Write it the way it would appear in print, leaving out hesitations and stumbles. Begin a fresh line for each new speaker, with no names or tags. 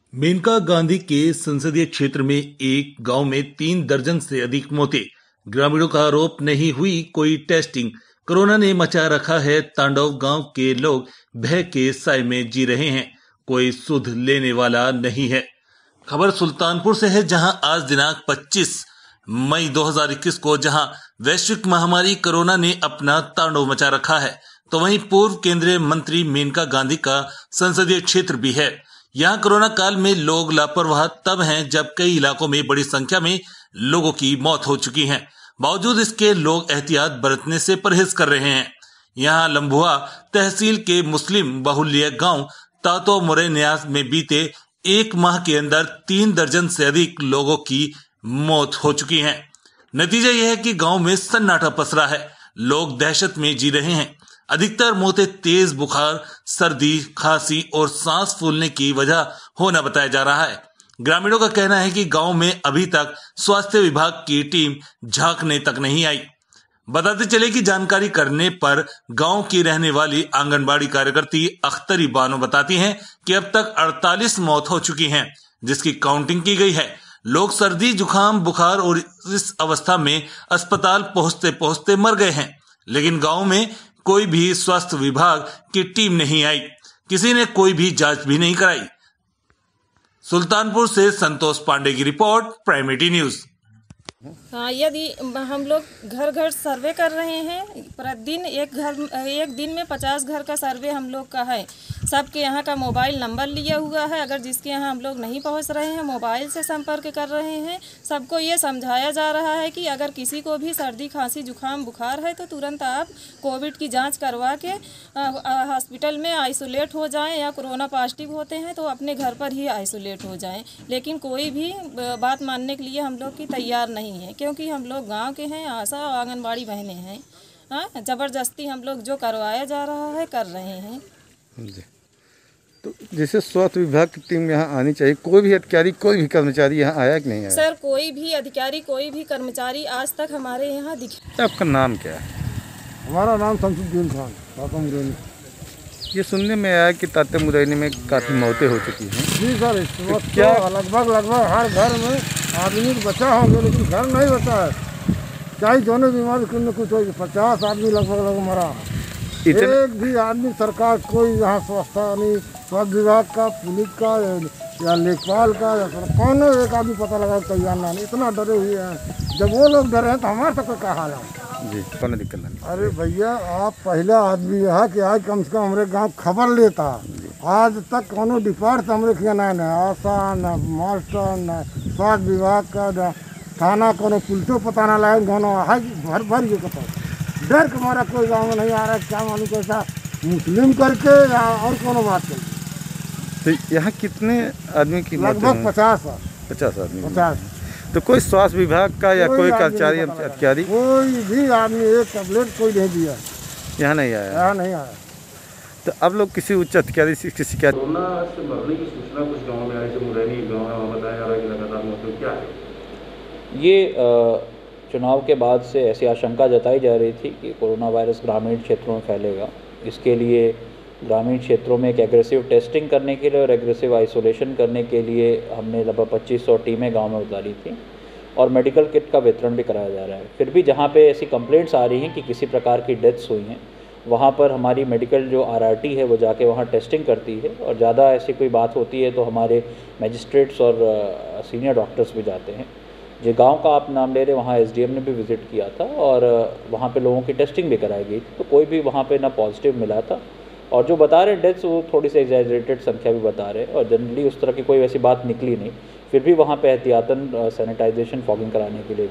मेनका गांधी के संसदीय क्षेत्र में एक गांव में 3 दर्जन से अधिक मौतें। ग्रामीणों का आरोप, नहीं हुई कोई टेस्टिंग। कोरोना ने मचा रखा है तांडव। गांव के लोग भय के साए में जी रहे हैं, कोई सुध लेने वाला नहीं है। खबर सुल्तानपुर से है, जहां आज दिनांक 25 मई 2021 को जहां वैश्विक महामारी कोरोना ने अपना तांडव मचा रखा है, तो वहीं पूर्व केंद्रीय मंत्री मेनका गांधी का संसदीय क्षेत्र भी है। यहाँ कोरोना काल में लोग लापरवाह तब हैं जब कई इलाकों में बड़ी संख्या में लोगों की मौत हो चुकी है। बावजूद इसके लोग एहतियात बरतने से परहेज कर रहे हैं। यहाँ लंबुआ तहसील के मुस्लिम बाहुल्य गांव तातो मुरे न्यास में बीते एक माह के अंदर 3 दर्जन से अधिक लोगों की मौत हो चुकी है। नतीजा यह है कि गांव में सन्नाटा पसरा है, लोग दहशत में जी रहे हैं। अधिकतर मौतें तेज बुखार, सर्दी, खांसी और सांस फूलने की वजह होना बताया जा रहा है। ग्रामीणों का कहना है कि गांव में अभी तक स्वास्थ्य विभाग की टीम झांकने तक नहीं आई। बताते चले कि जानकारी करने पर गांव की रहने वाली आंगनबाड़ी कार्यकर्ती अख्तरी बानो बताती हैं कि अब तक 48 मौत हो चुकी हैं, जिसकी काउंटिंग की गई है। लोग सर्दी, जुकाम, बुखार और इस अवस्था में अस्पताल पहुंचते पहुंचते मर गए हैं, लेकिन गांव में कोई भी स्वास्थ्य विभाग की टीम नहीं आई, किसी ने कोई भी जांच भी नहीं कराई। सुल्तानपुर से संतोष पांडे की रिपोर्ट, प्राइम 18 न्यूज।
हाँ, यदि हम लोग घर घर सर्वे कर रहे हैं, प्रतिदिन एक दिन में 50 घर का सर्वे हम लोग का है। सबके यहाँ का मोबाइल नंबर लिया हुआ है, अगर जिसके यहाँ हम लोग नहीं पहुँच रहे हैं मोबाइल से संपर्क कर रहे हैं। सबको ये समझाया जा रहा है कि अगर किसी को भी सर्दी, खांसी, जुकाम, बुखार है तो तुरंत आप कोविड की जांच करवा के हॉस्पिटल में आइसोलेट हो जाएं, या कोरोना पॉजिटिव होते हैं तो अपने घर पर ही आइसोलेट हो जाएं। लेकिन कोई भी बात मानने के लिए हम लोग की तैयार नहीं है, क्योंकि हम लोग गांव के हैं, आशा और आंगनबाड़ी बहनें हैं। हाँ, ज़बरदस्ती हम लोग जो करवाया जा रहा है कर रहे हैं
जी। तो जैसे स्वास्थ्य विभाग की टीम यहाँ आनी चाहिए, कोई भी अधिकारी, कोई भी कर्मचारी यहाँ आया कि नहीं आया?
सर, कोई भी अधिकारी, कोई भी कर्मचारी आज तक हमारे यहाँ दिखे।
आपका नाम क्या है?
हमारा नाम शमसुद्दीन खान, ताता मुरैनी।
ये सुनने में आया कि ताते मुरैनी में काफ़ी मौतें हो चुकी हैं।
जी सर, इस वक्त क्या लगभग हर घर में आदमी बचा होंगे, लेकिन घर नहीं बचा है। चाहे दोनों बीमारी कुछ न कुछ होगी। 50 आदमी लगभग मरा। एक भी आदमी सरकार कोई यहाँ स्वास्थ्य विभाग का, पुलिस का या लेखपाल का या कौन एक आदमी पता लगा तैयार नहीं। इतना डरे हुए हैं। जब वो लोग डरे हैं तो हमारे तक क्या हाल है
जी? कौन दिक्कत नहीं?
अरे भैया, आप पहला आदमी है कि आज कम से कम हमारे गांव खबर लेता। आज तक कोनो डिपार्ट हमरे किया न आशा, न मास्टर, न स्वास्थ्य विभाग का, न थाना, कोनो पुलिसो पता ना लगा। दोनों है भर के पता। डर के हमारा कोई गाँव में नहीं आ रहा है। क्या मालूम कैसा मुस्लिम करके या और कोनो बात करके।
तो यहाँ कितने आदमी की?
लगभग 50
आदमी।
50।
तो कोई स्वास्थ्य विभाग का या कोई कर्मचारी, अधिकारी,
कोई भी आदमी एक टैबलेट कोई नहीं दिया,
यहाँ नहीं आया?
यहाँ नहीं आया।
तो अब लोग किसी उच्च अधिकारी से किसी क्या?
कोरोना से मरने की सूचना कुछ गाँव में आई, जो मुरैनी गाँव है, वहाँ बताया जा रहा है कि लगातार मौतें क्या है।
ये चुनाव के बाद से ऐसी आशंका जताई जा रही थी कि कोरोना वायरस ग्रामीण क्षेत्रों में फैलेगा। इसके लिए ग्रामीण क्षेत्रों में एक एग्रेसिव टेस्टिंग करने के लिए और एग्रेसिव आइसोलेशन करने के लिए हमने लगभग 2500 टीमें गांव में उतारी थी, और मेडिकल किट का वितरण भी कराया जा रहा है। फिर भी जहां पे ऐसी कंप्लेंट्स आ रही हैं कि किसी प्रकार की डेथ्स हुई हैं, वहां पर हमारी मेडिकल जो RRT है वो जाके वहां टेस्टिंग करती है, और ज़्यादा ऐसी कोई बात होती है तो हमारे मजिस्ट्रेट्स और सीनियर डॉक्टर्स भी जाते हैं। जो गांव का आप नाम ले रहे, वहाँ SDM ने भी विज़िट किया था और वहाँ पे लोगों की टेस्टिंग भी कराई गई थी, तो कोई भी वहाँ पे ना पॉजिटिव मिला था। और जो बता रहे डेथ्स, वो थोड़ी सी एग्जैजरेटेड संख्या भी बता रहे, और जनरली उस तरह की कोई वैसी बात निकली नहीं। फिर भी वहाँ पे एहतियातन सैनिटाइजेशन, फॉगिंग कराने के लिए